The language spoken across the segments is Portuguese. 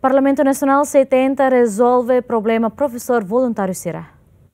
Parlamento Nacional se tenta resolver problema professor voluntário Sira.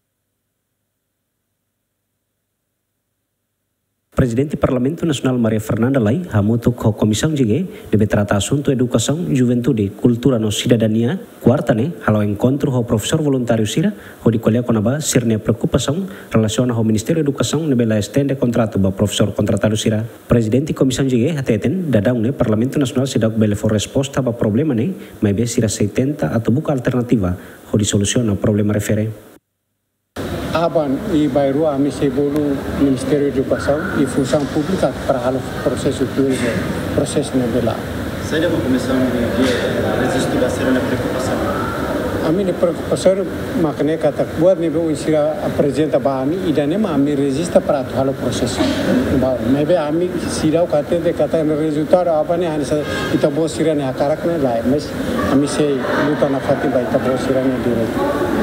Presidente Parlamento Nacional Maria Fernanda Lai hamutuk ho Comissão JG deve tratar assunto educação, juventude, cultura no cidadania, quarta-ne, halo encontro ho professor voluntário Sira, ho di colher conaba sirne preocupação relaciona ho Ministério Educação nebe la estende contrato ba professor contratado Sira. Presidente Comissão JG hateten dadang ne Parlamento Nacional sidak bele for resposta ba problema ne, mai be Sira se tenta atau buka alternativa ho di solusiona problema refere. Aban e bairro a bolu Ministério da Educação e Função Pública para o processo nebela. Saya mau comissão de registro da ser na preocupação. A minha preocupação makanya kata buat nih bu insira apresenta bahami idane mami registra para o processo. Maybe ami sirau kata de kata resultado apa nih hanisa kita bos sira nih hakarak nih lah, mas ami sei luta na fati ba kita bos sira nih direct.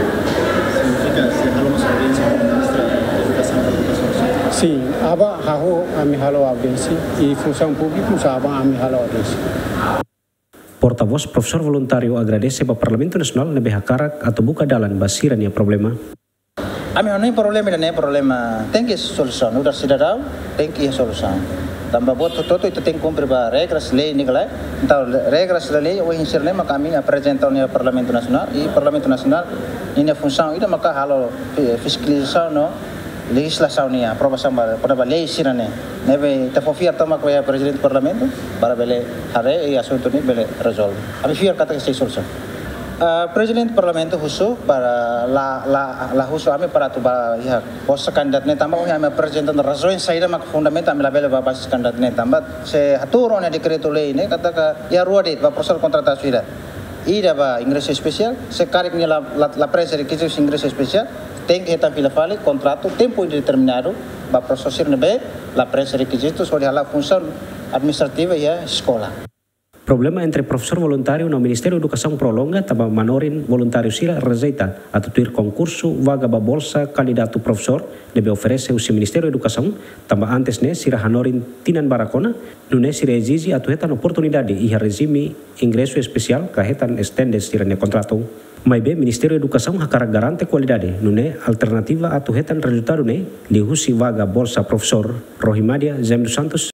Sim, aba haho ami halo audiensi e função pública usava ami halo audiensi. Porta-voz professor voluntário agradece para Parlamento Nacional nebe hakarak atau buka dalan basiran ya problema. Ami não problema, tem que solução, udah cidadão tem que solução. Tambah buat toto itu tem cumprir ba regras lei ni galai. Então regras da lei o insirne maka kami apresentar no Parlamento Nacional e Parlamento Nacional ini função ida maka halo fiscalização no legislação ni aprovação para lei sirane. Neve te confiar toma com o presidente do Parlamento para bele hare e assunto ni bele resolve. Ami fiar kata que solução. Presidente Parlamento husu para la husu ami para tu ba ya pos kandidat ne tambah kami apresentar razões saída mak fundamento ami labele ba basis kandidat ne tambah se haturo ne decreto lei ne kata ka ya ruadit ba proses kontratasi ida. Ida ba ingresso especial se karik ni la presa requisitos ingresso especial tem que estar pela fale contrato tempo indeterminado ba proses nebe la presa requisitos olha la função administrativa ya escola. Problema entre professor voluntário no Ministério da Educação prolonga tambah manorin voluntário Sira rejeita atau tuir concurso vaga ba bolsa candidato professor debe oferece usi Ministério da Educação tambah antes ne Sira hanorin tinan barakona nune Sira exige atau hetan oportunidade iha regime ingresso especial ka hetan estende Sira ne contrato. Mai be Ministério da Educação hakara garante qualidade nune alternativa atau hetan resultado ne lihusi vaga bolsa professor Rohimadia Zem dos Santos